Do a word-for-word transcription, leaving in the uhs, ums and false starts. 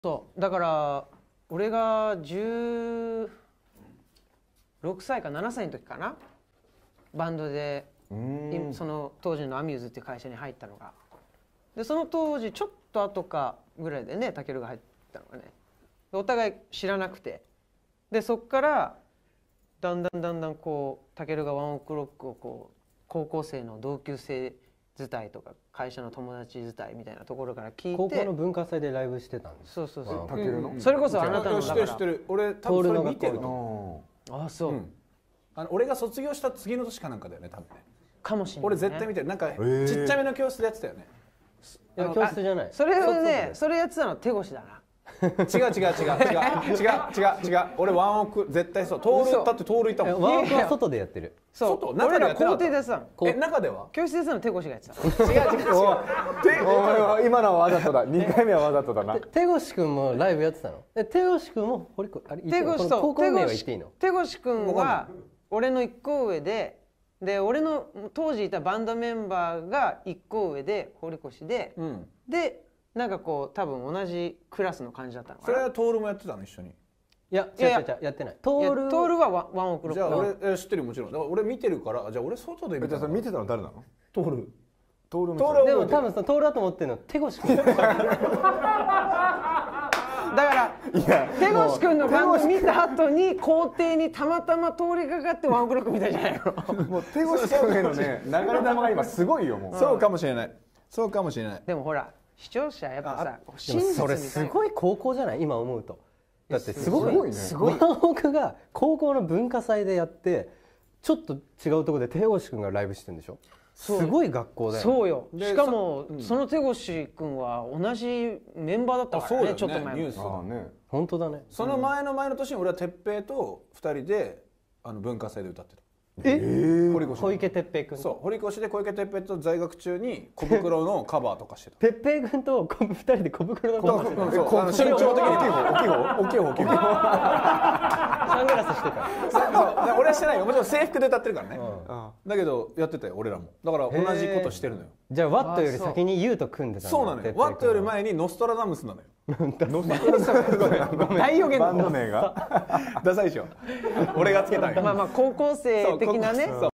そうだから俺がじゅうろくさいかななさいの時かな、バンドでその当時のアミューズっていう会社に入ったのが。でその当時ちょっと後かぐらいでね、タケルが入ったのがね、お互い知らなくて、でそっからだんだんだんだんこうタケルがワンオクロックをこう高校生の同級生伝いとか会社の友達伝いみたいなところから聞いて、 高校の文化祭でライブしてたんです。 そうそうそう、 タケルのそれこそあなたのだから知ってる知ってる。俺多分それ見てるの。 ああそう、 あの俺が卒業した次の年かなんかだよね多分ね。 かもしれない、ね、 俺絶対見てる。なんかちっちゃめの教室でやってたよね。 いや教室じゃない。 それをね、それやってたの手越だな。 違う違う違う違う違う違う違う。俺ワンオク絶対そう。トールだってトールいたもん。 ワンオクは外でやってる。 そう、俺ら校庭でやってたの。 え、中では？ 教室でやってたの手越がやってた。 違う違う違う。 今のはわざとだ。にかいめはわざとだな。 手越くんもライブやってたの？え、手越くんも堀越あれ手越と高校名は言っていいの？ 手越くんは俺の一個上で、で俺の当時いたバンドメンバーが一個上で堀越で、でなんかこう多分同じクラスの感じだったのかな。 それはトールもやってたの一緒に？ いや違う違う違うやってない。トールトールはワンワンオクロック。 じゃあ俺知ってるよもちろん。だから俺見てるから。じゃあ俺外で見てた。 見てたの誰なの？ トール。 トールトールでも多分そのトールだと思ってるの手越くん。 だから手越くんのバンド見た後に校庭にたまたま通りかかってワンオクロックみたいじゃないの。 もう手越くんへのね流れ玉が今すごいよもう。 そうかもしれない。そうかもしれない。 でもほら視聴者やっぱさ、 それすごい高校じゃない今思うと。だってすごいね。 ワンオクが高校の文化祭でやってちょっと違うところで手越くんがライブしてるんでしょ。すごい学校だよ。 そうよ。しかもその手越くんは同じメンバーだったからね、ちょっと前ニュースだね。 本当だね。 その前の前の年に俺は哲平とふたりであの文化祭で歌ってた。 え？ 堀越。 小池哲平君。 そう、堀越で小池哲平と在学中に小袋のカバーとかしてた。 哲平君とふたりで小袋のカバーしてた。 そう、身長的に大きい方、大きい方、大きい方、大きい方。 サングラスしてた。 そう、俺はしてないよ。もちろん制服で歌ってるからね。だけどやってたよ俺らも。だから同じことしてるのよ。 じゃあワットより先にユウと組んでたんだ。 そうなのよ。ワットより前にノストラダムスなのよ。 大予言バンド名がダサいでしょ。俺がつけたんよ。 まあまあ高校生的なね。